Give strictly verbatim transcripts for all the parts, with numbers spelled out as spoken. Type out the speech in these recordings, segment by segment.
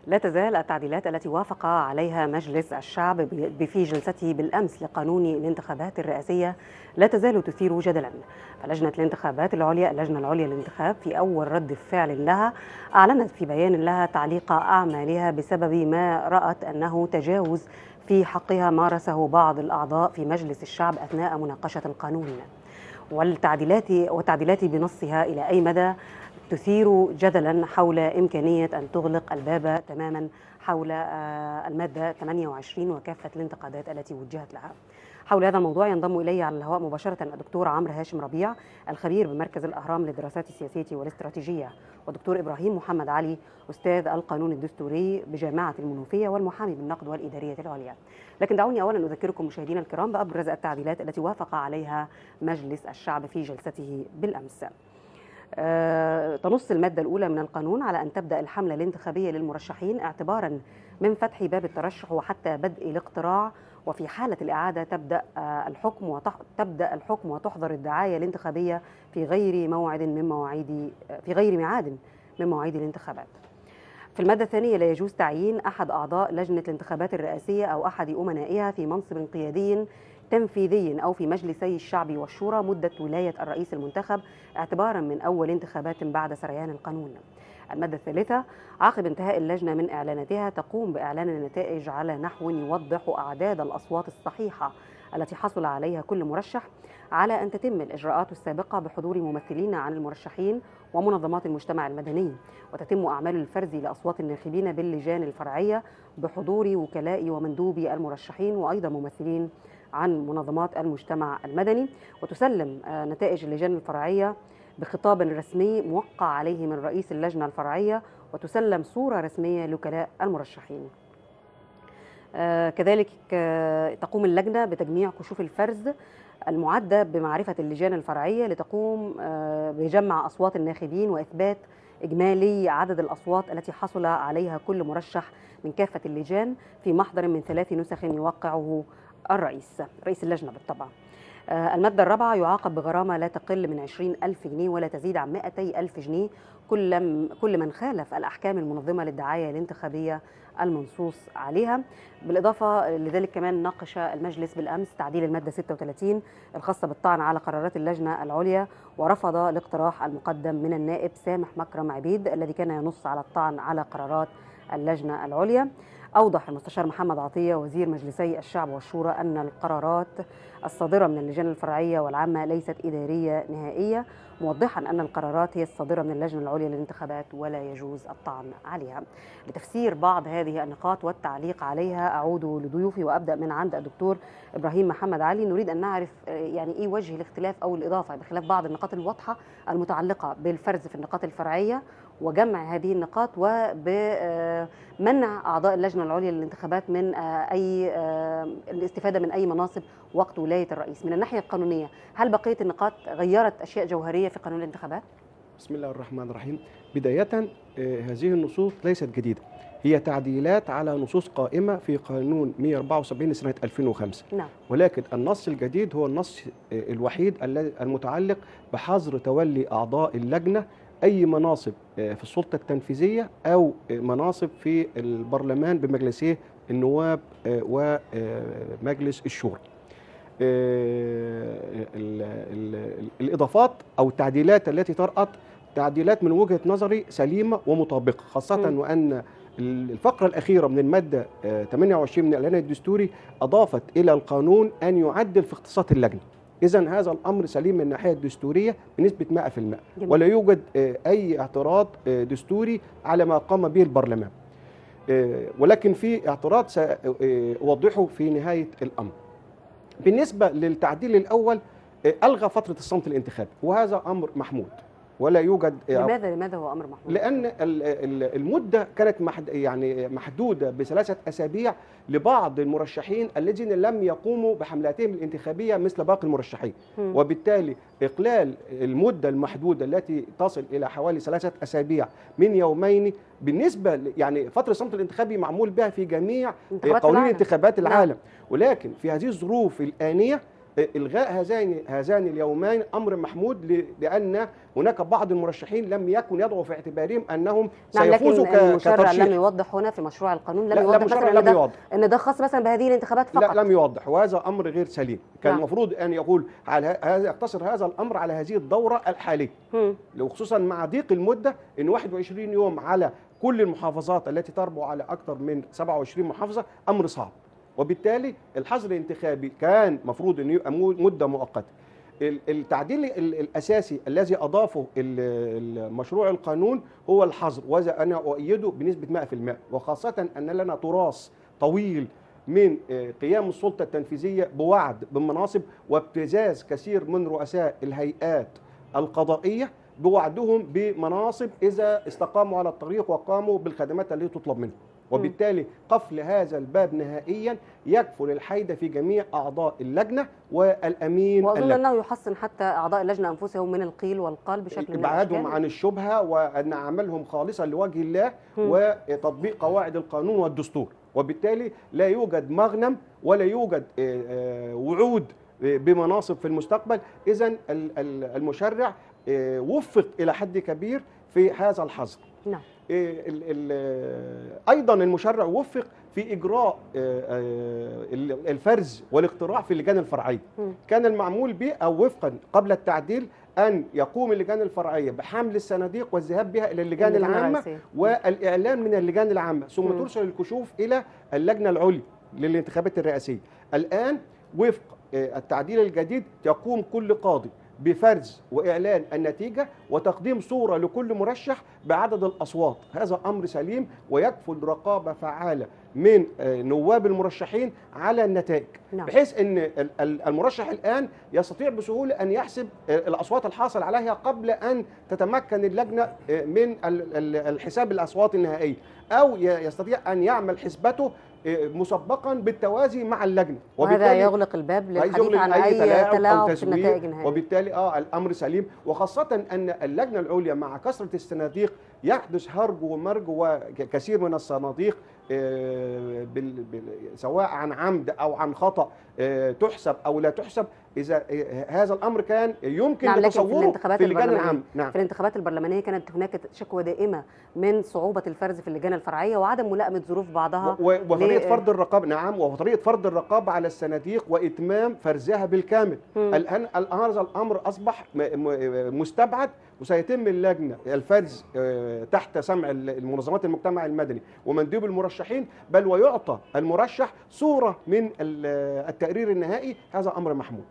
لا تزال التعديلات التي وافق عليها مجلس الشعب ب- في جلسته بالأمس لقانون الانتخابات الرئاسية لا تزال تثير جدلا. فلجنة الانتخابات العليا اللجنة العليا للانتخاب في أول رد فعل لها أعلنت في بيان لها تعليق أعمالها بسبب ما رأت أنه تجاوز في حقها مارسه بعض الأعضاء في مجلس الشعب أثناء مناقشة القانون. والتعديلات والتعديلات بنصها إلى أي مدى تثير جدلا حول إمكانية أن تغلق الباب تماما حول آه، المادة ثمانية وعشرين وكافة الانتقادات التي وجهت لها. حول هذا الموضوع ينضم إلي على الهواء مباشرة الدكتور عمرو هاشم ربيع، الخبير بمركز الأهرام للدراسات السياسية والاستراتيجية، ودكتور إبراهيم محمد علي، أستاذ القانون الدستوري بجامعة المنوفية والمحامي بالنقد والإدارية العليا. لكن دعوني أولا أذكركم مشاهدينا الكرام بأبرز التعديلات التي وافق عليها مجلس الشعب في جلسته بالأمس. آه، تنص المادة الأولى من القانون على أن تبدأ الحملة الانتخابية للمرشحين اعتبارا من فتح باب الترشح وحتى بدء الاقتراع، وفي حالة الإعادة تبدأ آه، الحكم وتح... تبدأ الحكم وتحظر الدعاية الانتخابية في غير موعد من مواعيد آه، في غير ميعاد من مواعيد الانتخابات. في المادة الثانية لا يجوز تعيين أحد أعضاء لجنة الانتخابات الرئاسية أو أحد أمنائها في منصب قيادي تنفيذي أو في مجلسي الشعب والشورى مدة ولاية الرئيس المنتخب اعتبارا من أول انتخابات بعد سريان القانون. المادة الثالثة عقب انتهاء اللجنة من إعلاناتها تقوم بإعلان النتائج على نحو يوضح أعداد الأصوات الصحيحة التي حصل عليها كل مرشح، على أن تتم الإجراءات السابقة بحضور ممثلين عن المرشحين ومنظمات المجتمع المدني، وتتم أعمال الفرز لأصوات الناخبين باللجان الفرعية بحضور وكلاء ومندوبي المرشحين وأيضا ممثلين عن منظمات المجتمع المدني، وتسلم آه، نتائج اللجان الفرعية بخطاب رسمي موقع عليه من رئيس اللجنة الفرعية، وتسلم صورة رسمية لوكلاء المرشحين. آه، كذلك آه، تقوم اللجنة بتجميع كشوف الفرز المعدة بمعرفة اللجان الفرعية لتقوم آه، بجمع أصوات الناخبين وإثبات إجمالي عدد الأصوات التي حصل عليها كل مرشح من كافة اللجان في محضر من ثلاث نسخ يوقعه الرئيس رئيس اللجنة بالطبع. آه، المادة الرابعة يعاقب بغرامة لا تقل من عشرين ألف جنيه ولا تزيد عن مئتي ألف جنيه كل م- كل من خالف الأحكام المنظمة للدعاية الانتخابية المنصوص عليها. بالإضافة لذلك كمان ناقش المجلس بالأمس تعديل المادة ستة وثلاثين الخاصة بالطعن على قرارات اللجنة العليا، ورفض الاقتراح المقدم من النائب سامح مكرم عبيد الذي كان ينص على الطعن على قرارات اللجنة العليا. أوضح المستشار محمد عطية وزير مجلسي الشعب والشورى أن القرارات الصادرة من اللجان الفرعية والعامة ليست إدارية نهائية، موضحا أن القرارات هي الصادرة من اللجنة العليا للانتخابات ولا يجوز الطعن عليها. لتفسير بعض هذه النقاط والتعليق عليها أعود لضيوفي وأبدأ من عند الدكتور إبراهيم محمد علي. نريد أن نعرف آه، يعني إيه وجه الاختلاف أو الإضافة بخلاف بعض النقاط الواضحة المتعلقة بالفرز في النقاط الفرعية وجمع هذه النقاط وبمنع أعضاء اللجنة العليا للانتخابات من آه، أي آه، الاستفادة من أي مناصب وقت ولاية الرئيس. من الناحية القانونية هل بقية النقاط غيرت أشياء جوهرية في قانون الانتخابات؟ بسم الله الرحمن الرحيم. بداية آه، هذه النصوص ليست جديدة، هي تعديلات على نصوص قائمة في قانون مئة وأربعة وسبعين لسنة ألفين وخمسة. نعم. ولكن النص الجديد هو النص آه، الوحيد الذي المتعلق بحظر تولي أعضاء اللجنة أي مناصب آه، في السلطة التنفيذية أو آه، مناصب في البرلمان بمجلسيه النواب آه، ومجلس الشورى. آه، ال- ال- الإضافات أو التعديلات التي طرأت تعديلات من وجهة نظري سليمة ومطابقة، خاصة م. وأن الفقرة الأخيرة من المادة آه، ثمانية وعشرين من الإعلان الدستوري أضافت إلى القانون أن يعدل في اختصاصات اللجنة. إذن هذا الأمر سليم من الناحية الدستورية بنسبة مئة في المئة، جميل. ولا يوجد آه، أي اعتراض آه، دستوري على ما قام به البرلمان. آه، ولكن في اعتراض سأوضحه في نهاية الأمر. بالنسبة للتعديل الأول آه، ألغى فترة الصمت الانتخابي، وهذا أمر محمود ولا يوجد. لماذا لماذا هو أمر محمود؟ لأن ال- ال- المدة كانت محد يعني محدودة بثلاثة أسابيع لبعض المرشحين الذين لم يقوموا بحملاتهم الانتخابية مثل باقي المرشحين، م. وبالتالي إقلال المدة المحدودة التي تصل إلى حوالي ثلاثة أسابيع من يومين بالنسبة ل- يعني فترة الصمت الانتخابي معمول بها في جميع انتخابات قوانين العالم. انتخابات نعم. العالم، ولكن في هذه الظروف الآنية الغاء هذين هذان اليومين امر محمود، لان هناك بعض المرشحين لم يكن يضعوا في اعتبارهم انهم نعم، سيفوزوا لكن المشرع كترشيح. لم يوضح هنا في مشروع القانون، لم لا يوضح لا مثلا لم ان ده يوضح. ان ده خاص مثلا بهذه الانتخابات فقط. لا لم يوضح، وهذا امر غير سليم. كان نعم. المفروض ان يقول على هذا، يقتصر هذا الامر على هذه الدوره الحاليه، وخصوصا مع ضيق المده ان واحد وعشرين يوم على كل المحافظات التي تربو على اكثر من سبعة وعشرين محافظه امر صعب. وبالتالي الحظر الانتخابي كان مفروض انه يبقى مده مؤقته. التعديل الاساسي الذي اضافه المشروع القانون هو الحظر، وهذا انا اؤيده بنسبه مئة في المئة، وخاصه ان لنا تراث طويل من قيام السلطه التنفيذيه بوعد بالمناصب وابتزاز كثير من رؤساء الهيئات القضائيه بوعدهم بمناصب اذا استقاموا على الطريق وقاموا بالخدمات التي تطلب منهم. وبالتالي قفل هذا الباب نهائيا يكفل الحيدة في جميع أعضاء اللجنة والأمين. وأظن أنه يحسن حتى أعضاء اللجنة أنفسهم من القيل والقال بشكل من إبعادهم عن الشبهة، وأن عملهم خالصا لوجه الله م. وتطبيق قواعد القانون والدستور. وبالتالي لا يوجد مغنم ولا يوجد وعود بمناصب في المستقبل. إذن المشرع وفق إلى حد كبير في هذا الحظر. نعم. ايضا المشرع وفق في اجراء الفرز والاقتراع في اللجان الفرعيه. كان المعمول به او وفقا قبل التعديل ان يقوم اللجان الفرعيه بحمل الصناديق والذهاب بها الى اللجان العامه والاعلان من اللجان العامه، ثم ترسل الكشوف الى اللجنه العليا للانتخابات الرئاسيه. الان وفق التعديل الجديد يقوم كل قاضي بفرز وإعلان النتيجة وتقديم صورة لكل مرشح بعدد الأصوات. هذا أمر سليم ويكفل رقابة فعالة من نواب المرشحين على النتائج. نعم. بحيث أن المرشح الآن يستطيع بسهولة أن يحسب الأصوات الحاصل عليها قبل أن تتمكن اللجنة من الحساب الأصوات النهائية، أو يستطيع أن يعمل حسبته مسبقا بالتوازي مع اللجنه. وهذا يغلق الباب للحديث عن اي تلاعب في النتائج النهائيه. وبالتالي اه الامر سليم، وخاصه ان اللجنه العليا مع كثره الصناديق يحدث هرج ومرج، وكثير من الصناديق آه بال بال سواء عن عمد او عن خطا آه تحسب او لا تحسب. اذا آه هذا الامر كان يمكن نعم تصوره في, في اللجان العامه. نعم. في الانتخابات البرلمانيه كانت هناك شكوى دائمه من صعوبه الفرز في اللجان الفرعيه وعدم ملائمه ظروف بعضها وطريقه فرض الرقابه. نعم، وطريقه فرض الرقابه على الصناديق واتمام فرزها بالكامل. الان هذا الامر اصبح مستبعد، وسيتم اللجنه الفرز تحت سمع المنظمات المجتمع المدني ومندوب المرشحين، بل ويعطى المرشح صوره من التقرير النهائي. هذا امر محمود.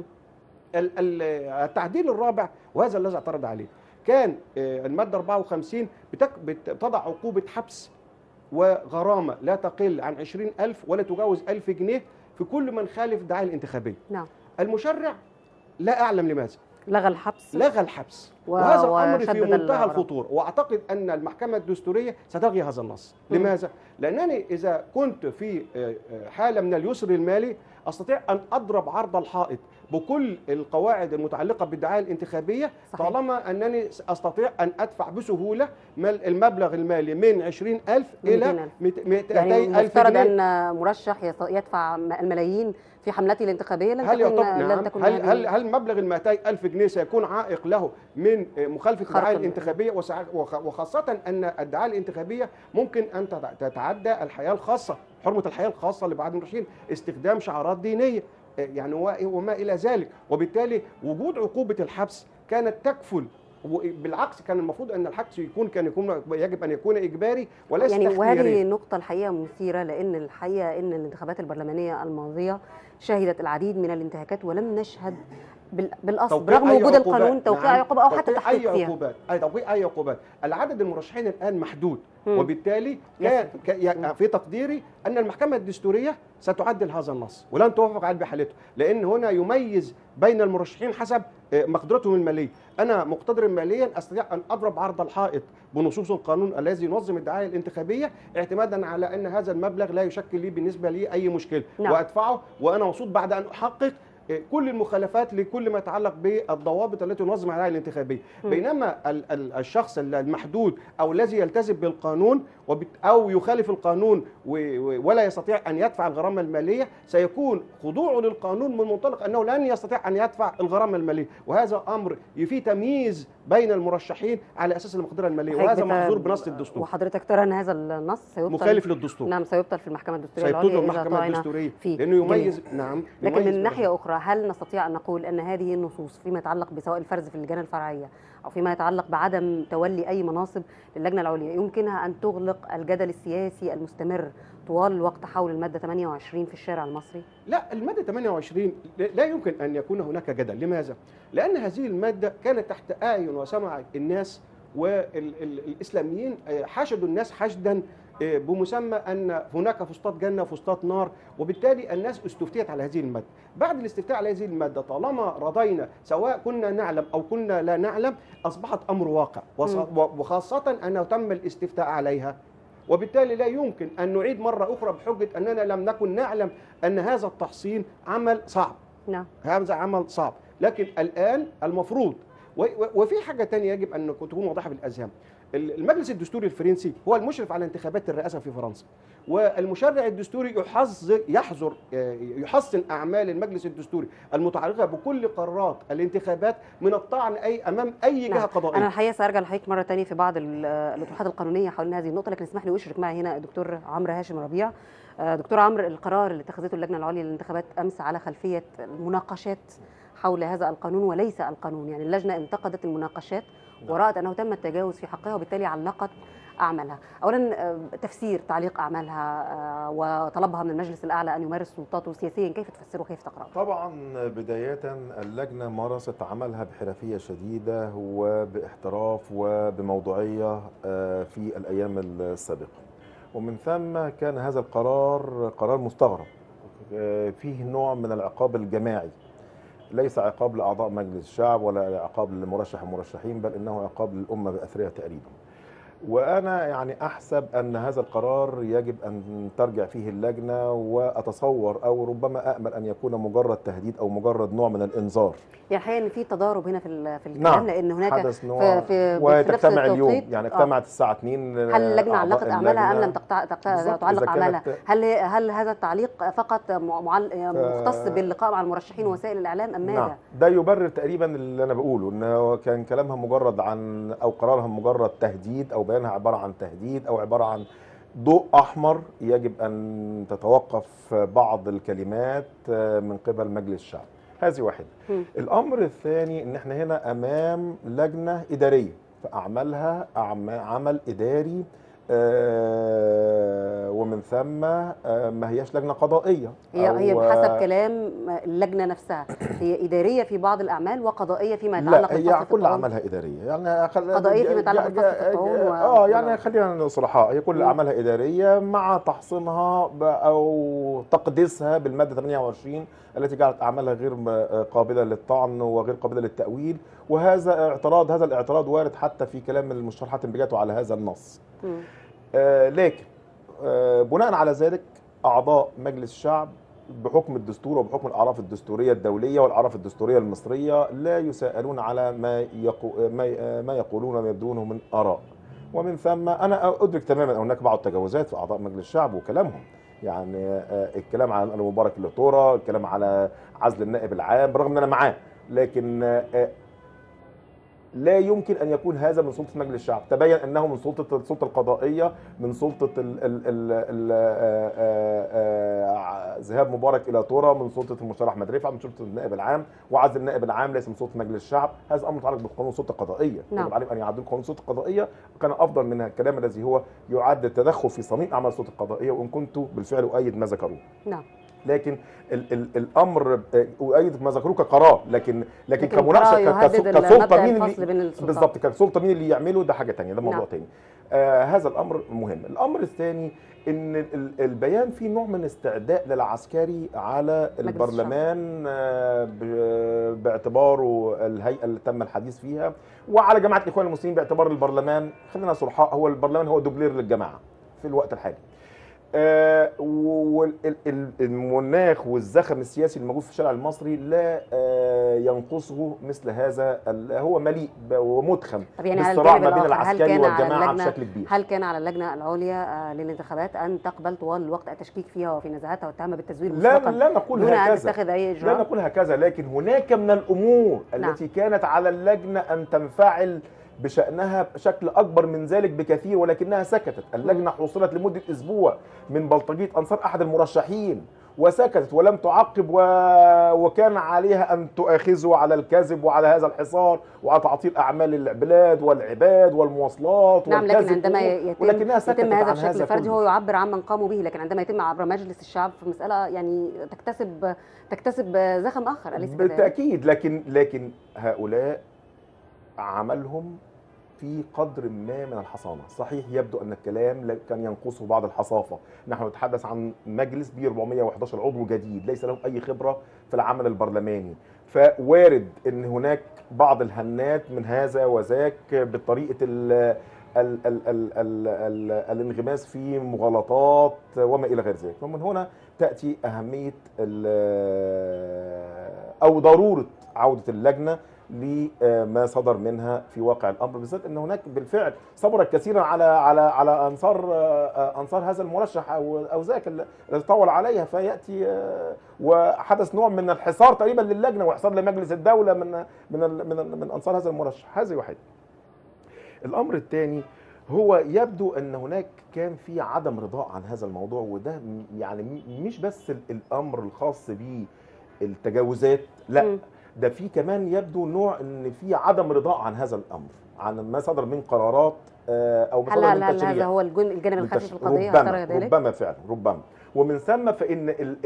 التعديل الرابع وهذا الذي اعترض عليه كان الماده أربعة وخمسين بتضع عقوبه حبس وغرامه لا تقل عن عشرين ألف ولا تجاوز ألف جنيه في كل من خالف الدعايه الانتخابيه. نعم. المشرع لا اعلم لماذا لغى الحبس لغى الحبس و... وهذا الامر في منتهى الخطوره، واعتقد ان المحكمه الدستوريه ستلغي هذا النص. م. لماذا؟ لانني اذا كنت في حاله من اليسر المالي استطيع ان اضرب عرض الحائط بكل القواعد المتعلقه بالدعايه الانتخابيه. صحيح. طالما انني استطيع ان ادفع بسهوله المبلغ المالي من عشرين ألف الى مئتين ألف يعني مفترض ان مرشح يدفع الملايين في حملته الانتخابيه لن هل تكون نعم. لن تكون هل هل هل مبلغ ال مئتين ألف جنيه سيكون عائق له من مخالفه الدعايه الانتخابيه؟ وخاصه ان الدعايه الانتخابيه ممكن ان تتعدى الحياه الخاصه، حرمه الحياه الخاصه لبعض المرشحين، استخدام شعارات دينيه يعني وما الى ذلك. وبالتالي وجود عقوبه الحبس كانت تكفل، وبالعكس كان المفروض ان الحبس يكون كان يكون يجب ان يكون اجباري وليس يعني تختياري. وهذه نقطه الحقيقه مثيره، لان الحقيقه ان الانتخابات البرلمانيه الماضيه شهدت العديد من الانتهاكات ولم نشهد بالاصل برغم وجود القانون توقيع نعم. عقوبه او حتى تحقيق اي عقوبات اي توقيع اي عقوبات. العدد المرشحين الان محدود، م. وبالتالي كان في تقديري ان المحكمه الدستوريه ستعدل هذا النص ولن توافق عليه بحالته، لان هنا يميز بين المرشحين حسب مقدرتهم الماليه. انا مقتدر ماليا استطيع ان اضرب عرض الحائط بنصوص القانون الذي ينظم الدعايه الانتخابيه اعتمادا على ان هذا المبلغ لا يشكل لي بالنسبه لي اي مشكله، نعم. وادفعه وانا مبسوط بعد ان احقق كل المخالفات لكل ما يتعلق بالضوابط التي تنظم الدعايه الانتخابيه. م. بينما الشخص المحدود او الذي يلتزم بالقانون أو يخالف القانون ولا يستطيع أن يدفع الغرامة المالية، سيكون خضوعه للقانون من منطلق أنه لن يستطيع أن يدفع الغرامة المالية، وهذا أمر فيه تمييز بين المرشحين على أساس المقدرة المالية، وهذا محظور بنص الدستور. وحضرتك ترى أن هذا النص سيبطل مخالف للدستور؟ نعم سيبطل في المحكمة الدستورية العليا، سيبطل المحكمة الدستورية فيه. لأنه يميز جميل. نعم لكن يميز من ناحية أخرى، هل نستطيع أن نقول أن هذه النصوص فيما يتعلق بسواء الفرز في اللجان الفرعية أو فيما يتعلق بعدم تولي أي مناصب للجنة العليا يمكنها أن تغلق الجدل السياسي المستمر طوال الوقت حول المادة ثمانية وعشرين في الشارع المصري؟ لا، المادة ثمانية وعشرين لا يمكن أن يكون هناك جدل. لماذا؟ لأن هذه المادة كانت تحت أعين وسمع الناس، والإسلاميين حشدوا الناس حشدا بمسمى أن هناك فسطاط جنة وفسطاط نار، وبالتالي الناس استفتيت على هذه المادة. بعد الاستفتاء على هذه المادة طالما رضينا سواء كنا نعلم أو كنا لا نعلم أصبحت أمر واقع، وخاصة أنه تم الاستفتاء عليها، وبالتالي لا يمكن أن نعيد مرة أخرى بحجة أننا لم نكن نعلم أن هذا التحصين عمل صعب. نعم. هذا عمل صعب، لكن الآن المفروض، وفي حاجة تانية يجب أن تكون واضحة في الأذهان. المجلس الدستوري الفرنسي هو المشرف على انتخابات الرئاسة في فرنسا، والمشرع الدستوري يحظر يحظر يحسن أعمال المجلس الدستوري المتعلقة بكل قرارات الانتخابات من الطعن أي أمام أي جهة قضائية. أنا الحقيقة سأرجع لحضرتك مرة تانية في بعض الإطروحات القانونية حول هذه النقطة، لكن اسمح لي أشرك معي هنا الدكتور عمرو هاشم ربيع. دكتور عمرو، القرار اللي اتخذته اللجنة العليا للانتخابات أمس على خلفية المناقشات حول هذا القانون وليس القانون، يعني اللجنة انتقدت المناقشات ورأت أنه تم التجاوز في حقها وبالتالي علقت أعمالها. أولا تفسير تعليق أعمالها وطلبها من المجلس الأعلى أن يمارس سلطاته سياسيا، كيف تفسره وكيف تقرأه؟ طبعا بداية اللجنة مارست عملها بحرفية شديدة وباحتراف وبموضوعية في الأيام السابقة، ومن ثم كان هذا القرار قرار مستغرب فيه نوع من العقاب الجماعي، ليس عقاب لأعضاء مجلس الشعب ولا عقاب للمرشح المرشحين، بل إنه عقاب للأمة بأثرها تقريبا. وأنا يعني أحسب أن هذا القرار يجب أن ترجع فيه اللجنة، وأتصور أو ربما أأمل أن يكون مجرد تهديد أو مجرد نوع من الإنذار. يعني الحقيقة إن في تضارب هنا في في الكلام، نعم، لأن هناك حدث نوع في في وتجتمع اليوم، يعني اجتمعت آه. الساعة اثنين. هل اللجنة علقت أعمالها أم لم تقطع تعلق أعمالها؟ هل هل هذا التعليق فقط مختص باللقاء مع المرشحين ووسائل الإعلام أم ماذا؟ نعم، ده يبرر تقريبا اللي أنا بقوله، إنه كان كلامها مجرد عن أو قرارها مجرد تهديد أو بيانها عبارة عن تهديد أو عبارة عن ضوء أحمر يجب أن تتوقف بعض الكلمات من قبل مجلس الشعب. هذه واحدة. م. الأمر الثاني إن احنا هنا أمام لجنة إدارية، فأعمالها عمل إداري، آه ومن ثم آه ما هياش لجنة قضائية. هي هي بحسب كلام اللجنة نفسها هي إدارية في بعض الأعمال وقضائية فيما يتعلق بالفصل. لا، هي كل أعمالها إدارية، يعني خل... قضائية فيما يتعلق بالفصل في الطعون و... اه يعني خلينا صراحة، هي كل أعمالها إدارية مع تحصينها أو تقديسها بالمادة ثمانية وعشرين التي جعلت أعمالها غير قابلة للطعن وغير قابلة للتأويل، وهذا اعتراض هذا الاعتراض وارد حتى في كلام المشرحات اللي جاته على هذا النص. آه لكن آه بناء على ذلك أعضاء مجلس الشعب بحكم الدستور وبحكم الأعراف الدستورية الدولية والأعراف الدستورية المصرية لا يساءلون على ما يقو ما, ما يقولون وما يبدونه من آراء، ومن ثم أنا أدرك تماما أن هناك بعض التجاوزات في أعضاء مجلس الشعب وكلامهم، يعني آه الكلام على المبارك اللي الكلام على عزل النائب العام برغم أن أنا معاه، لكن آه لا يمكن أن يكون هذا من سلطة مجلس الشعب. تبين أنه من سلطة السلطة القضائية، من سلطة ال ال ال ال ذهاب مبارك إلى طورة، من سلطة المشرع أحمد رفعت، من سلطة النائب العام، وعزل النائب العام ليس من سلطة مجلس الشعب. هذا أمر متعلق بقانون السلطة القضائية. نعم. يجب عليهم أن يعدلوا قانون السلطة القضائية، كان أفضل من الكلام الذي هو يعد التدخل في صميم أعمال السلطة القضائية، وإن كنت بالفعل أؤيد ما ذكروه. نعم. لكن ال ال الامر اؤيد ما ذكروه كقرار، لكن لكن كمناقشه كسلطه مين اللي بالظبط كسلطه مين اللي يعمله ده حاجه ثانيه، ده موضوع نعم. ثاني. آه هذا الامر مهم. الامر الثاني ان البيان فيه نوع من استعداء للعسكري على البرلمان آه باعتباره الهيئه اللي تم الحديث فيها، وعلى جماعه الاخوان المسلمين باعتبار البرلمان، خلينا صرحاء، هو البرلمان هو دوبلير للجماعه في الوقت الحالي. آه والمناخ والزخم السياسي الموجود في الشارع المصري لا آه ينقصه مثل هذا، هو مليء ومدخم يعني بالصراع ما بين العسكري والجماعه بشكل كبير. هل كان على اللجنه العليا للانتخابات ان تقبل طوال الوقت التشكيك فيها وفي نزاعاتها والتهمه بالتزوير مسبقا؟ لا لا نقول دون هكذا، ان تتخذ اي اجراء. لا نقول هكذا، لكن هناك من الامور نعم. التي كانت على اللجنه ان تنفعل بشأنها بشكل أكبر من ذلك بكثير، ولكنها سكتت. اللجنة حوصلت لمدة أسبوع من بلطجية أنصار أحد المرشحين وسكتت ولم تعقب، و... وكان عليها أن تؤاخذه على الكذب وعلى هذا الحصار وعلى تعطيل أعمال البلاد والعباد والمواصلات. نعم، لكن عندما يتم, ولكنها يتم هذا بشكل فردي هو يعبر عمن قاموا به، لكن عندما يتم عبر مجلس الشعب في مسألة يعني تكتسب تكتسب زخم آخر، أليس كذلك؟ بالتأكيد، لكن لكن هؤلاء عملهم في قدر ما من الحصانة. صحيح يبدو أن الكلام كان ينقصه بعض الحصافة، نحن نتحدث عن مجلس ب أربعمائة وأحد عشر عضو جديد ليس لهم أي خبرة في العمل البرلماني، فوارد أن هناك بعض الهنات من هذا وذاك بطريقة ال ال ال ال ال ال الانغماس في مغالطات وما إلى غير ذلك. ومن هنا تأتي أهمية أو ضرورة عودة اللجنة لما صدر منها في واقع الامر، بالذات ان هناك بالفعل صبرت كثيرا على على على انصار انصار هذا المرشح او او ذاك الذي طول عليها، فياتي وحدث نوع من الحصار تقريبا للجنه وحصار لمجلس الدوله من من من, من انصار هذا المرشح. هذه واحد. الامر الثاني هو يبدو ان هناك كان في عدم رضاء عن هذا الموضوع، وده يعني مش بس الامر الخاص بالتجاوزات، لا م. ده في كمان يبدو نوع ان في عدم رضاء عن هذا الامر، عن ما صدر من قرارات او ما صدر من تشريع. هل هذا هو الجانب الخفي في القضيه؟ ربما ربما فعلا ربما ومن ثم فان ال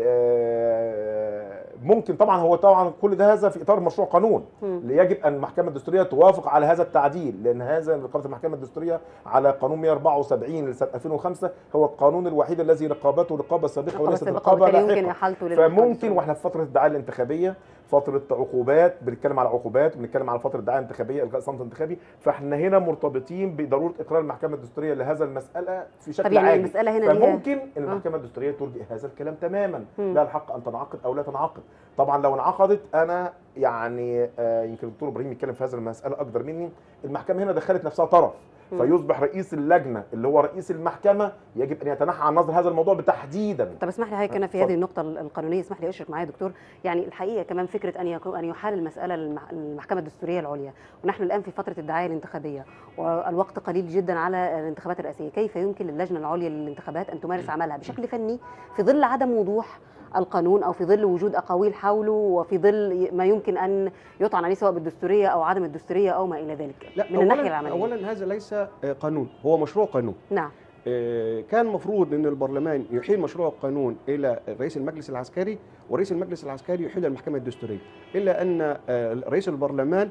ال ممكن طبعا هو طبعا كل ده هذا في اطار مشروع قانون يجب ان المحكمه الدستوريه توافق على هذا التعديل، لان هذا رقابه المحكمه الدستوريه على قانون مئة وأربعة وسبعين لسنه ألفين وخمسة هو القانون الوحيد الذي رقابته رقابه سابقه وليست رقابه لاحقه. فممكن واحنا في فتره الدعايه الانتخابيه، فتره عقوبات، بنتكلم على عقوبات وبنتكلم على فتره دعايه انتخابيه، الغاء صمت انتخابي، فاحنا هنا مرتبطين بضروره اقرار المحكمه الدستوريه لهذا المساله في شكل يعني عاجل. المساله هنا فممكن ان المحكمه الدستوريه تلغي هذا الكلام تماما، لا الحق ان تنعقد او لا تنعقد. طبعا لو انعقدت انا يعني آه يمكن الدكتور ابراهيم يتكلم في هذه المساله اكثر مني، المحكمه هنا دخلت نفسها طرف، فيصبح رئيس اللجنه اللي هو رئيس المحكمه يجب ان يتنحى عن نظر هذا الموضوع تحديدا. طب اسمح لي حضرتك، انا في هذه النقطه القانونيه اسمح لي اشرك معايا دكتور. يعني الحقيقه كمان فكره ان يكون ان يحال المساله للمحكمه الدستوريه العليا، ونحن الان في فتره الدعايه الانتخابيه والوقت قليل جدا على الانتخابات الرئاسيه، كيف يمكن للجنه العليا للانتخابات ان تمارس عملها بشكل فني في ظل عدم وضوح القانون او في ظل وجود اقاويل حوله وفي ظل ما يمكن ان يطعن عليه سواء بالدستوريه او عدم الدستوريه او ما الى ذلك؟ لا من الناحيه العمليه. اولا هذا ليس قانون، هو مشروع قانون. نعم. كان المفروض ان البرلمان يحيل مشروع القانون الى رئيس المجلس العسكري، ورئيس المجلس العسكري يحيل المحكمه الدستوريه، الا ان رئيس البرلمان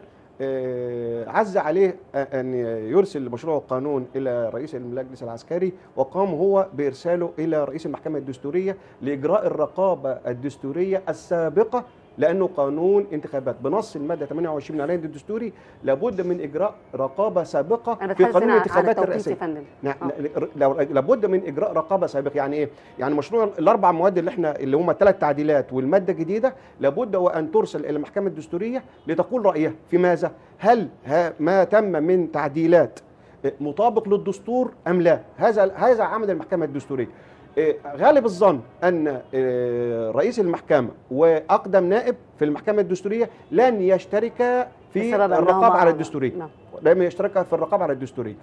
عز عليه ان يرسل مشروع القانون الى رئيس المجلس العسكري، وقام هو بارساله الى رئيس المحكمه الدستوريه لاجراء الرقابه الدستوريه السابقه، لانه قانون انتخابات بنص الماده ثمانية وعشرين من العقد الدستوري لابد من اجراء رقابه سابقه في قانون الانتخابات الرئاسيه. نعم، لابد من اجراء رقابه سابقه. يعني ايه؟ يعني مشروع الاربع مواد اللي احنا اللي هم الثلاث تعديلات والماده الجديده لابد وان ترسل الى المحكمه الدستوريه لتقول رايها في ماذا؟ هل ما تم من تعديلات مطابق للدستور ام لا؟ هذا هذا عمل المحكمه الدستوريه. غالب الظن ان رئيس المحكمه واقدم نائب في المحكمه الدستوريه لن يشتركا في الرقابه على الدستوريه، لم يشتركا في الرقابه على الدستوريه،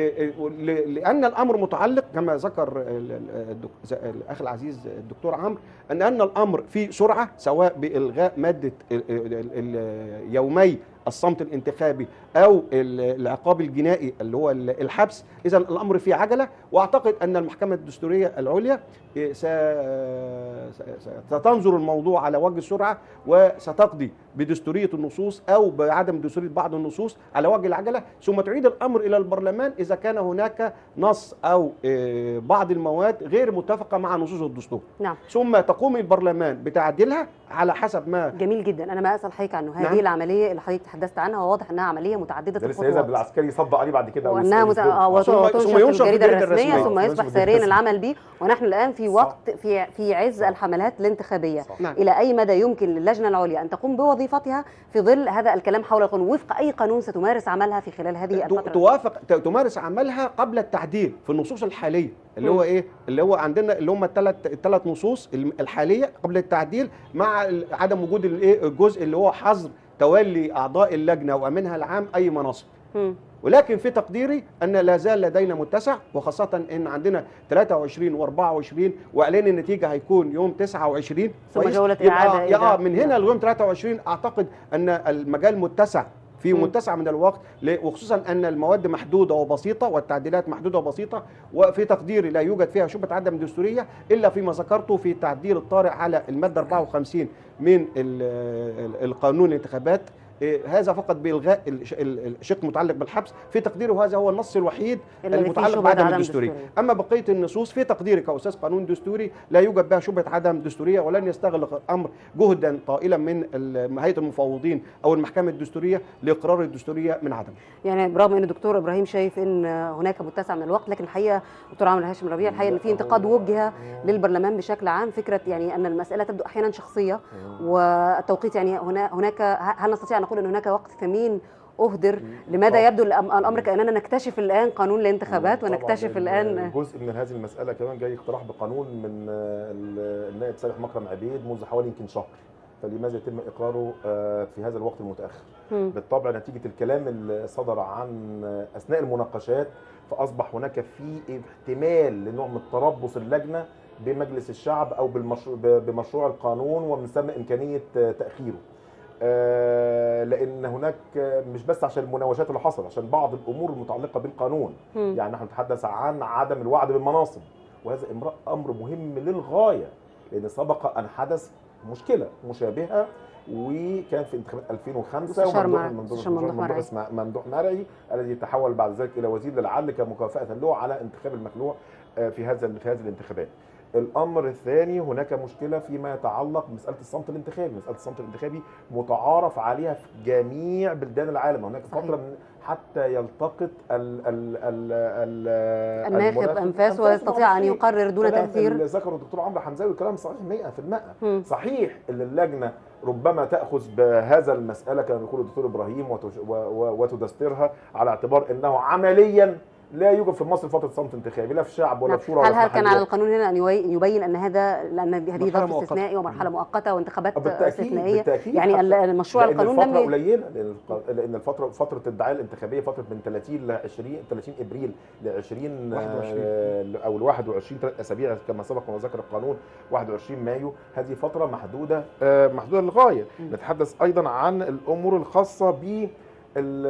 لان الامر متعلق كما ذكر الاخ العزيز الدكتور عمرو ان ان الامر في سرعه، سواء بالغاء ماده يومي الصمت الانتخابي او العقاب الجنائي اللي هو الحبس. اذا الامر فيه عجله، واعتقد ان المحكمه الدستوريه العليا ستنظر الموضوع على وجه السرعه وستقضي بدستوريه النصوص او بعدم دستوريه بعض النصوص على وجه العجله، ثم تعيد الامر الى البرلمان اذا كان هناك نص او بعض المواد غير متفقه مع نصوص الدستور. نعم. ثم تقوم البرلمان بتعديلها على حسب ما. جميل جدا. انا ما اسال حضرتك عنه هذه نعم. العمليه اللي حضرتك احدثت عنها، وواضح انها عمليه متعدده ده لسه يذهب الخطوات بالعسكري يصدق عليه بعد كده، وانها مت... آه، ثم- وتنشر ثم في ينشر في الجريده الجريدة الرسميه الرسمية. ثم آه، يصبح ينشر في الجريدة ساريا الرسمية. العمل به، ونحن الان في صح. وقت في في عز صح. الحملات الانتخابيه. صح. نعم. الى اي مدى يمكن للجنه العليا ان تقوم بوظيفتها في ظل هذا الكلام حول القانون، وفق اي قانون ستمارس عملها في خلال هذه ت- الفتره؟ توافق ت- تمارس عملها قبل التعديل في النصوص الحاليه اللي مم. هو ايه اللي هو عندنا اللي هم الثلاث الثلاث نصوص الم- الحاليه قبل التعديل، مع ال- عدم وجود الايه الجزء اللي هو حظر تولي اعضاء اللجنه وامينها العام اي مناصب. مم. ولكن في تقديري ان لا زال لدينا متسع، وخاصه ان عندنا ثلاثة وعشرين وأربعة وعشرين واعلان النتيجه هيكون يوم تسعة وعشرين، ثم كويس؟ جولة يبقى إعادة يا إذا- من هنا ليوم ثلاثة وعشرين اعتقد ان المجال متسع في مم. متسع من الوقت، ل- وخصوصا ان المواد محدوده وبسيطه والتعديلات محدوده وبسيطه، وفي تقديري لا يوجد فيها شبهه عدم دستوريه الا فيما ذكرته في التعديل الطارئ على الماده أربعة وخمسين من ال- ال- القانون الانتخابات. إيه، هذا فقط بالغاء الش- ال- الشق المتعلق بالحبس، في تقديري وهذا هو النص الوحيد الذي فيه المتعلق شبهة بعدم عدم الدستوريه. دستورية. اما بقيه النصوص في تقديري كاستاذ قانون دستوري لا يوجد بها شبهه عدم دستوريه، ولن يستغرق الامر جهدا طائلا من ال- هيئه المفوضين او المحكمه الدستوريه لاقرار الدستوريه من عدم. يعني برغم ان الدكتور ابراهيم شايف ان هناك متسع من الوقت، لكن الحقيقه دكتور عمرو هاشم ربيع الحقيقه ان في انتقاد وجه للبرلمان بشكل عام، فكره يعني ان المساله تبدو احيانا شخصيه، والتوقيت يعني هنا هناك هل نستطيع ان نقول ان هناك وقت ثمين اهدر؟ لماذا يبدو الأم- الامر كاننا نكتشف الان قانون الانتخابات طبعاً ونكتشف الان جزء من هذه المساله كمان جاي اقتراح بقانون من آه، النائب صالح مكرم عبيد منذ حوالي يمكن شهر، فلماذا يتم اقراره آه، في هذا الوقت المتاخر؟ مم. بالطبع نتيجه الكلام اللي صدر عن آه، اثناء المناقشات، فاصبح هناك في احتمال لنوع من تربص اللجنه بمجلس الشعب او بالمشروع بمشروع القانون، ومن ثم امكانيه آه، تاخيره. آه، لان هناك آه، مش بس عشان المناوشات اللي حصلت، عشان بعض الامور المتعلقه بالقانون. مم. يعني نحن نتحدث عن عدم الوعد بالمناصب، وهذا امر- امر مهم للغايه، لان سبق ان حدث مشكله مشابهه، وكان في انتخابات ألفين وخمسة، مستشار وممدوح مرعي. ممدوح مستشار ممدوح مرعي. اسمه ممدوح مرعي الذي تحول بعد ذلك الى وزير لعل كمكافاه له على انتخاب المخلوع آه، في هذا في هذه الانتخابات. الامر الثاني، هناك مشكله فيما يتعلق بمساله الصمت الانتخابي، مساله الصمت الانتخابي متعارف عليها في جميع بلدان العالم، هناك صحيح. فتره من حتى يلتقط ال ال ال ال الناخب المنافس- انفاس ويستطيع ان يقرر دون كلام تاثير. اللي ذكره الدكتور عمرو حمزاوي كلام صحيح مئة في المئة. مم. صحيح ان اللجنه ربما تاخذ بهذا المساله كما بيقول الدكتور ابراهيم وتش- و- و- وتدسترها على اعتبار انه عمليا لا يوجد في مصر فتره صمت انتخابي، لا في الشعب ولا نعم. في شورى هل ولا هل في كان على محليات. القانون هنا ان يوي- يبين ان هذا لان هذه مرحلة ظرف مؤقتة. استثنائي ومرحله مؤقته وانتخابات بالتأكيد استثنائيه؟ بالتأكيد يعني حتى- المشروع لأن القانون الفترة لم ي- قليلة، لأن الق- لأن الفترة فترة الدعاية الانتخابية فترة من ثلاثين ل عشرين ثلاثين ابريل ل عشرين واحد وعشرين. آه، او ل واحد وعشرين ثلاث اسابيع كما سبق وذكر القانون واحد وعشرين مايو، هذه فترة محدودة آه، محدودة للغاية. م. نتحدث أيضا عن الأمور الخاصة ب ال-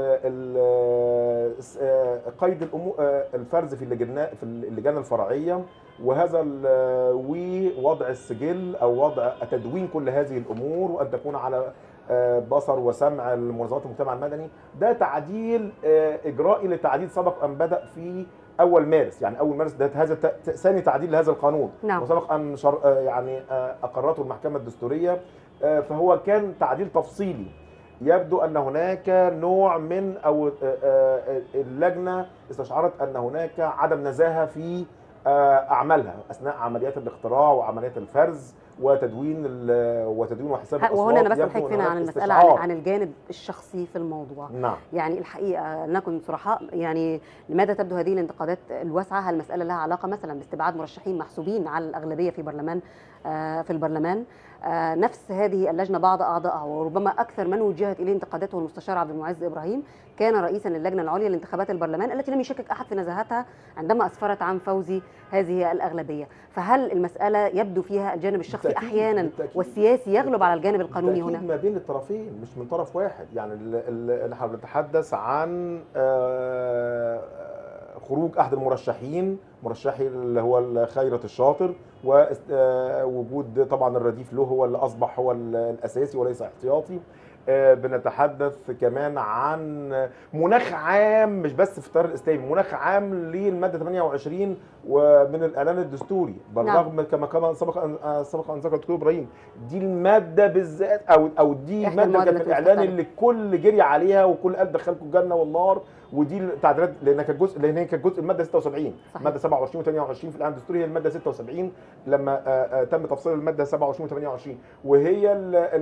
ال- آه، قيد الامور آه، الفرز في اللجنه في اللجان الفرعيه، وهذا ال- ووضع السجل او وضع تدوين كل هذه الامور، وان تكون على آه، بصر وسمع المنظمات المجتمع المدني. ده تعديل آه، اجرائي لتعديل سبق ان بدا في اول مارس، يعني اول مارس ده هذا ت- ثاني تعديل لهذا القانون. نعم. وسبق ان شر... آه، يعني آه، اقرته المحكمه الدستوريه، آه، فهو كان تعديل تفصيلي. يبدو ان هناك نوع من او آه، آه، اللجنه استشعرت ان هناك عدم نزاهه في آه، اعمالها اثناء عمليات الاختراع وعمليات الفرز وتدوين ال- وتدوين وحساب الاصوات. وهنا انا بس يبدو بحكي أن هنا هناك عن المساله عن, استشعار. عن الجانب الشخصي في الموضوع. نعم. يعني الحقيقه نكن صرحاء، يعني لماذا تبدو هذه الانتقادات الواسعه؟ هل المساله لها علاقه مثلا باستبعاد مرشحين محسوبين على الاغلبيه في برلمان آه في البرلمان؟ آه نفس هذه اللجنه بعض اعضائها وربما اكثر من وجهت اليه انتقاداته المستشار عبد المعز ابراهيم كان رئيسا للجنه العليا لانتخابات البرلمان التي لم يشكك احد في نزاهتها عندما اسفرت عن فوز هذه الاغلبيه. فهل المساله يبدو فيها الجانب الشخصي بالتأكيد- احيانا بالتأكيد. والسياسي يغلب على الجانب القانوني بالتأكيد هنا؟ ما بين الطرفين مش من طرف واحد. يعني ال- ال- نحن بنتحدث عن آه، خروج احد المرشحين، مرشحي اللي هو خيرت الشاطر، ووجود طبعا الرديف له هو اللي اصبح هو ال- الاساسي وليس احتياطي. بنتحدث كمان عن مناخ عام مش بس في التيار الاسلامي، مناخ عام للماده ثمانية وعشرين ومن الاعلان الدستوري، بالرغم نعم. كما كما سبق ان سبق ان ذكر الدكتور ابراهيم دي الماده بالذات او او دي ماده كانت في الاعلان اللي الكل جري عليها وكل قال دخلكم الجنه والنار، ودي التعديلات لانها كانت جزء لان هي كانت جزء الماده ستة وسبعين، الماده سبعة وعشرين وثمانية وعشرين في الاعلان الدستوري هي الماده ستة وسبعين لما آآ آآ تم تفصيل الماده سبعة وعشرين وثمانية وعشرين، وهي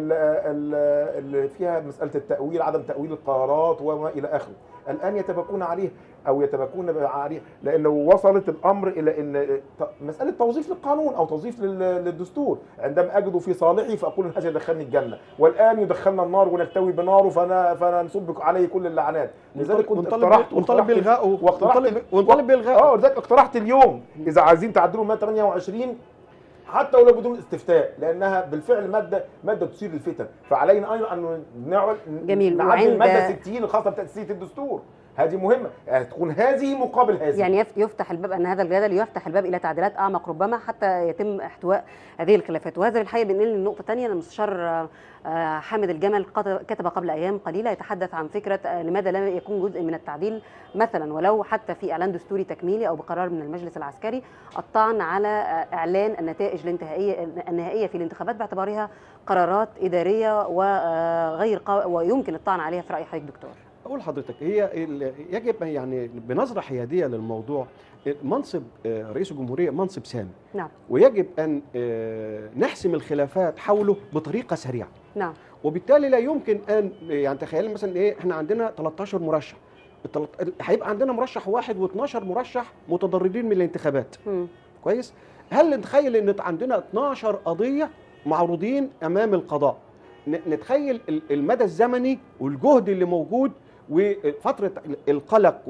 اللي فيها مساله التاويل، عدم تاويل القرارات وما الى اخره. الان يتباكون عليه او يتباكون عليه لانه وصلت الامر الى ان مساله توظيف للقانون او توظيف للدستور، عندما اجده في صالحي فاقول ان هذا يدخلني الجنه، والان يدخلنا النار ونكتوي بناره فانا فنصب عليه كل اللعنات. لذلك كنت اقترحت ونطالب بالغائه ونطالب بالغائه اه لذلك اقترحت اليوم اذا عايزين تعدلوا الماده ثمانية وعشرين حتى ولو بدون استفتاء، لانها بالفعل ماده ماده تثير الفتن، فعلينا ايضا ان نعمل جميل نعدل الماده ستين الخاصه بتاسيس الدستور، هذه مهمه، يعني تكون هذه مقابل هذه، يعني يفتح الباب ان هذا الجدل يفتح الباب الى تعديلات اعمق ربما حتى يتم احتواء هذه الخلافات. وهذا الحقيقه بينقلني لنقطه ثانيه. المستشار حامد الجمل كتب قبل ايام قليله يتحدث عن فكره لماذا لا يكون جزء من التعديل مثلا ولو حتى في اعلان دستوري تكميلي او بقرار من المجلس العسكري الطعن على اعلان النتائج الانتهائيه النهائيه في الانتخابات باعتبارها قرارات اداريه وغير ويمكن الطعن عليها في راي حضرتك دكتور. أقول لحضرتك هي يجب يعني بنظرة حيادية للموضوع. منصب رئيس الجمهورية منصب سامي، نعم، ويجب أن نحسم الخلافات حوله بطريقة سريعة، نعم، وبالتالي لا يمكن أن يعني تخيل مثلا إيه إحنا عندنا ثلاثة عشر مرشح، هيبقى عندنا مرشح واحد واثناشر مرشح متضررين من الانتخابات. م. كويس؟ هل نتخيل إن عندنا اثناشر قضية معروضين أمام القضاء؟ نتخيل المدى الزمني والجهد اللي موجود وفترة القلق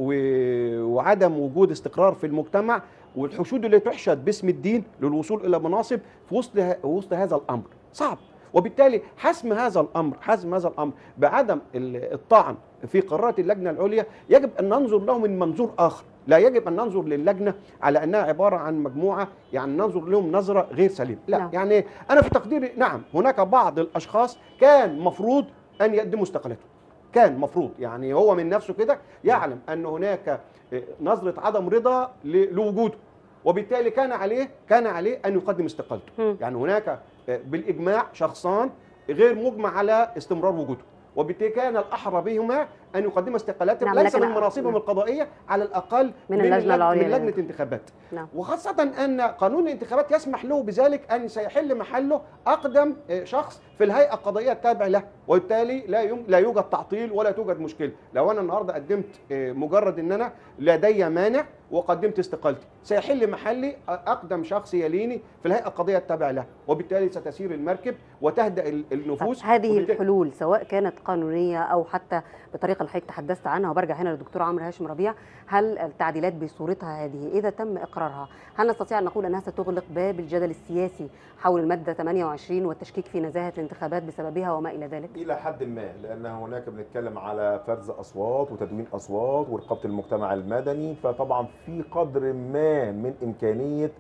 وعدم وجود استقرار في المجتمع والحشود اللي تحشد باسم الدين للوصول إلى مناصب في وسط وسط هذا الأمر صعب. وبالتالي حسم هذا الأمر حسم هذا الأمر بعدم الطعن في قرارات اللجنة العليا يجب أن ننظر له من منظور آخر، لا يجب أن ننظر للجنة على أنها عبارة عن مجموعة يعني ننظر لهم نظرة غير سليمة، لا نعم. يعني أنا في تقديري نعم هناك بعض الأشخاص كان مفروض أن يقدموا استقالتهم، كان مفروض يعني هو من نفسه كده يعلم أن هناك نظرة عدم رضا لوجوده، وبالتالي كان عليه كان عليه أن يقدم استقالته. م. يعني هناك بالإجماع شخصان غير مجمع على استمرار وجوده، وبالتالي كان الأحرى بهما أن يقدم استقالاتهم نعم ليس من مناصبهم نعم. القضائية على الأقل من, من اللجنة العليا من لجنة انتخابات نعم. وخاصة أن قانون الانتخابات يسمح له بذلك أن سيحل محله أقدم شخص في الهيئة القضائية التابع له، وبالتالي لا يم... لا يوجد تعطيل ولا توجد مشكلة. لو أنا النهاردة قدمت مجرد أن أنا لدي مانع وقدمت استقالتي سيحل محلي أقدم شخص يليني في الهيئة القضائية التابع له، وبالتالي ستسير المركب وتهدأ النفوس. هذه وبالتالي... الحلول سواء كانت قانونية أو حتى بطريقة اللي حضرتك تحدثت عنها، وبرجع هنا للدكتور عمرو هاشم ربيع، هل التعديلات بصورتها هذه إذا تم إقرارها هل نستطيع أن نقول أنها ستغلق باب الجدل السياسي حول المادة ثمانية وعشرين والتشكيك في نزاهة الانتخابات بسببها وما إلى ذلك؟ إلى حد ما، لأن هناك بنتكلم على فرز أصوات وتدوين أصوات ورقابة المجتمع المدني، فطبعا في قدر ما من إمكانية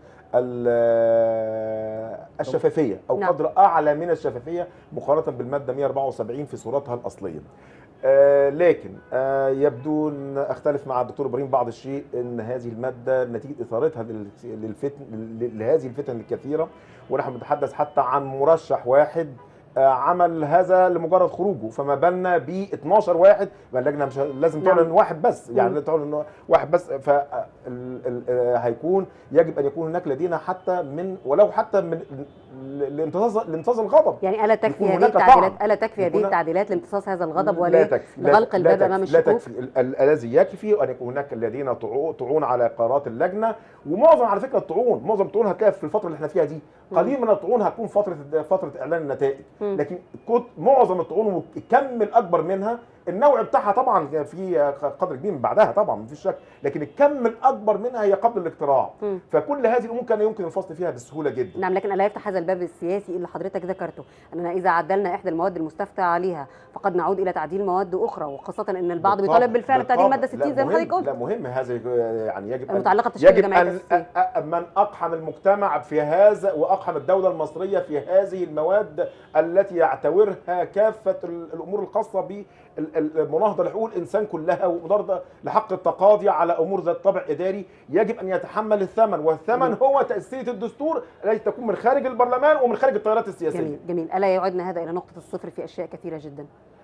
الشفافية أو نعم. قدر أعلى من الشفافية مقارنة بالمادة مئة وأربعة وسبعين في صورتها الأصلية. آه لكن آه يبدو أن أختلف مع الدكتور إبراهيم بعض الشيء أن هذه المادة نتيجة إثارتها للفتن لهذه الفتن الكثيرة، ونحن نتحدث حتى عن مرشح واحد عمل هذا لمجرد خروجه، فما بالنا ب اثناشر واحد، ما اللجنه مش لازم تعلن نعم. واحد بس، يعني تعلن واحد بس، ف هيكون يجب ان يكون هناك لدينا حتى من ولو حتى من لامتصاص لامتصاص الغضب. يعني الا تكفي هذه التعديلات الا تكفي هذه التعديلات لامتصاص هذا الغضب ولغلق الباب امام الشكوك؟ لا تكفي. الذي يكفي ان يكون هناك الذين طعون على قرارات اللجنه، ومعظم على فكره الطعون معظم الطعون هتلاقيها في الفتره اللي احنا فيها دي، قليل من الطعون هتكون فتره فتره اعلان النتائج، لكن كنت معظم الطعون الكم الاكبر منها النوع بتاعها طبعا في قدر كبير من بعدها طبعا مفيش شك، لكن الكم الاكبر منها هي قبل الاختراع. مم. فكل هذه الامور كان يمكن الفصل فيها بسهوله جدا. نعم، لكن الا يفتح هذا الباب السياسي اللي حضرتك ذكرته، اننا اذا عدلنا احدى المواد المستفتى عليها فقد نعود الى تعديل مواد اخرى، وخاصه ان البعض بالطبع بيطالب بالفعل بتعديل بالطبع. ماده ستين لا زي ما مهم، حضرتك قلت. لا مهم هذا يعني يجب المتعلقه أن بتشكيل يجب جمعيه أن تاسيسيه. أ- أ- من اقحم المجتمع في هذا واقحم الدوله المصريه في هذه المواد التي يعتبرها كافه ال- الامور الخاصه بالمناهضه لحقوق الانسان كلها ومناهضه لحق التقاضي على امور ذات طابع اداري، يجب ان يتحمل الثمن، والثمن هو تاسيس الدستور التي تكون من خارج البرلمان ومن خارج التيارات السياسيه. جميل جميل، الا يعودنا هذا الى نقطه الصفر في اشياء كثيره جدا.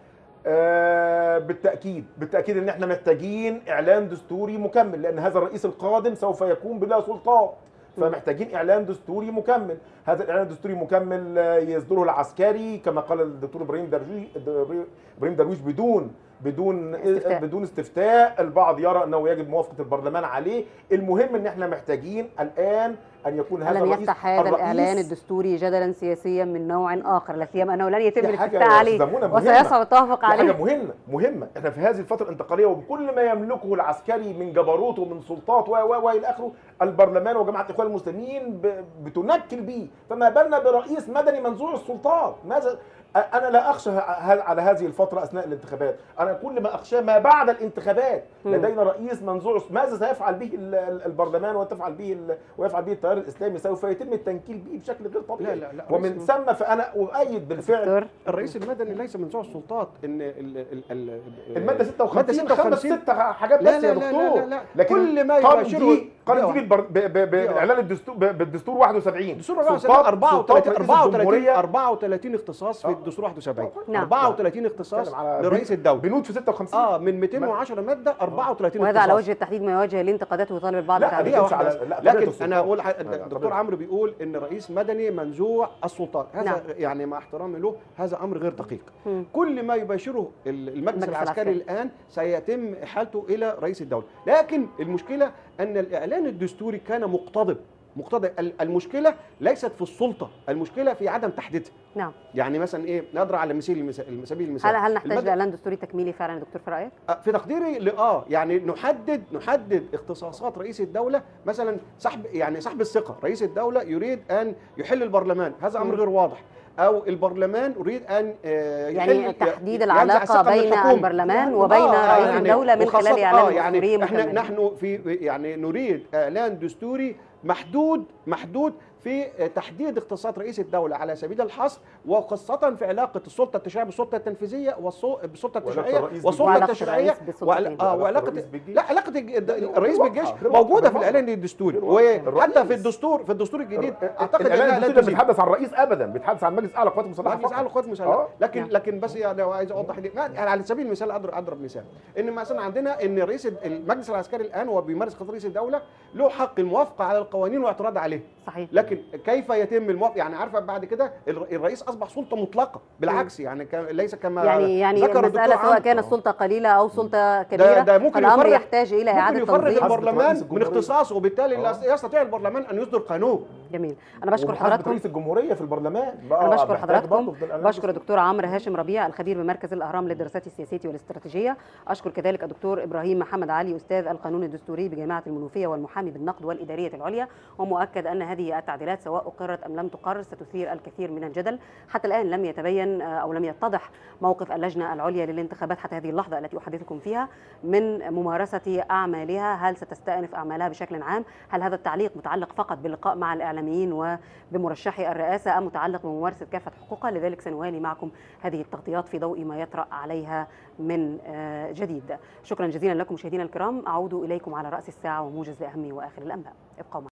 آه بالتأكيد بالتأكيد ان احنا محتاجين اعلان دستوري مكمل، لان هذا الرئيس القادم سوف يكون بلا سلطات، فمحتاجين اعلان دستوري مكمل. هذا الاعلان الدستوري مكمل يصدره العسكري كما قال الدكتور ابراهيم درويش ابراهيم درويش بدون بدون استفتاء. بدون استفتاء. البعض يرى انه يجب موافقه البرلمان عليه. المهم ان احنا محتاجين الان ان يكون هذا لن الرئيس يفتح هذا الرئيس الاعلان الدستوري جدلا سياسيا من نوع اخر، لا سيما انه لن يتم في حاجة الاستفتاء يا عليه أستاذة منى مهمة. وسيصعب التوافق دي حاجه عليه. مهمه مهمه احنا في هذه الفتره الانتقاليه وبكل ما يملكه العسكري من جبروت ومن سلطات و و والى اخره، البرلمان وجماعه الاخوان المسلمين ب- بتنكل به، فما بالنا برئيس مدني منزوع السلطات؟ ماذا؟ انا لا اخشى ه- على هذه الفتره اثناء الانتخابات، انا كل ما اخشاه ما بعد الانتخابات. مم. لدينا رئيس منزوع، ماذا سيفعل به ال- ال- البرلمان وتفعل به ال- ويفعل به التيار الاسلامي؟ سوف يتم التنكيل به بشكل غير طبيعي. لا لا لا ومن رئيس- ثم فانا اؤيد بالفعل دكتور الرئيس المدني ليس منزوع السلطات. ان ال ال ال الماده ستة مادة وخمسين ستة خمس وخمسين ست حاجات لا بس يا لا لا دكتور. لا لا. لكن كل ما قام يباشره دي قام دقيقة دي بالبر- ب- ب- بالاعلان الدستور ب- بالدستور واحد وسبعين. دستور سلطات- أربعة وثلاثين سلطات رئيس أربعة وثلاثين الجمهورية. أربعة وثلاثين اختصاص في آه. الدستور واحد وسبعين. نعم. أربعة وثلاثين اختصاص بتكلم على لرئيس الدولة. بنود في ستة وخمسين. اه من مئتين وعشرة ماده أربعة وثلاثين وهذا اختصاص. على وجه التحديد ما يواجه الانتقادات ويطالب البعض لا، بتعديل. دقيقة بتمشي على- واحدة. لا، طبيعة لكن السلطات. انا اقول لا، الدكتور طبيعة. عمرو بيقول ان رئيس مدني منزوع السلطات، هذا نعم. يعني مع احترامي له هذا امر غير دقيق. مم. كل ما يباشره ال- المجلس المجلس العسكري العسكري. الان سيتم احالته الى رئيس الدوله، لكن المشكله ان الاعلان الدستوري كان مقتضب مقتضب ال- المشكله ليست في السلطه، المشكله في عدم تحديدها. نعم. يعني مثلا ايه، نضرب على مثال المثال سبيل المثال، هل هل نحتاج المادة- لاعلان دستوري تكميلي فعلا يا دكتور في رايك؟ في تقديري ل- اه يعني نحدد نحدد اختصاصات رئيس الدوله، مثلا سحب يعني سحب الثقه، رئيس الدوله يريد ان يحل البرلمان، هذا امر مم. غير واضح، او البرلمان يريد ان آه، يعني يحل- تحديد ينزع العلاقه الثقة من بين الحكومة. البرلمان وبين آه، رئيس يعني الدوله من وخاصة- خلال اعلان آه يعني دستوري احنا مكمل. نحن في يعني نريد اعلان دستوري محدود محدود في تحديد اختصاصات رئيس الدوله على سبيل الحصر، وخاصه في علاقه السلطه التشريعيه بالسلطه التنفيذيه والسلطه وعلاقة التشريعيه الرئيس والسلطه وعلاقة التشريعيه الرئيس بالسلطتين. وعلا- اه وعلاقة وعلاقه الرئيس بالجيش. لا علاقه الج- الرئيس واضحة، بالجيش غير موجوده واضحة. في الاعلان الدستوري، غير واضحة. وحتى في الرئيس. الدستور في الدستور الجديد اعتقد الاعلان انها لا الدستوري تجزي. بيتحدث عن الرئيس ابدا، بيتحدث عن مجلس اعلى القوات المسلحه مجلس اعلى القوات المسلحه، آه. لكن نعم. لكن بس يعني لو عايز اوضح ليه يعني على سبيل المثال اضرب اضرب مثال ان مثلا عندنا ان رئيس المجلس العسكري الان هو بيمارس قضاء رئيس الدوله له حق الموافقه على القوانين والاعتراض عليها، صحيح. لكن كيف يتم الموافقه؟ يعني عارفه بعد كده الر- الرئيس اصبح سلطه مطلقه، بالعكس يعني ك- ليس كما يعني يعني ذكر الدكتور المساله سواء عمرو. كانت سلطه قليله او سلطه كبيره، ده ممكن فالامر يفرق- يحتاج الى ممكن اعاده يفرغ تنظيم. البرلمان رئيس من الجمهورية. اختصاصه، وبالتالي لا آه. يستطيع البرلمان ان يصدر قانون. جميل، انا بشكر ومحاسبة حضراتكم. رئيس الجمهوريه في البرلمان. انا بشكر محتاج حضراتكم، برضه في الإعلان بشكر الدكتور عمرو هاشم ربيع الخبير بمركز الاهرام للدراسات السياسيه والاستراتيجيه، اشكر كذلك الدكتور ابراهيم محمد علي استاذ القانون الدستوري بجامعه المنوفيه والمحامي بالنقد والاداريه العليا، ومؤكد ان هذه التعديلات سواء اقرت ام لم تقر ستثير الكثير من الجدل. حتى الان لم يتبين او لم يتضح موقف اللجنه العليا للانتخابات حتى هذه اللحظه التي احدثكم فيها من ممارسه اعمالها، هل ستستأنف اعمالها بشكل عام؟ هل هذا التعليق متعلق فقط باللقاء مع الاعلاميين وبمرشحي الرئاسه ام متعلق بممارسه كافه حقوقها؟ لذلك سنوالي معكم هذه التغطيات في ضوء ما يطرأ عليها من جديد. شكرا جزيلا لكم مشاهدينا الكرام، اعود اليكم على رأس الساعه وموجز لاهم واخر الانباء. ابقوا معنا.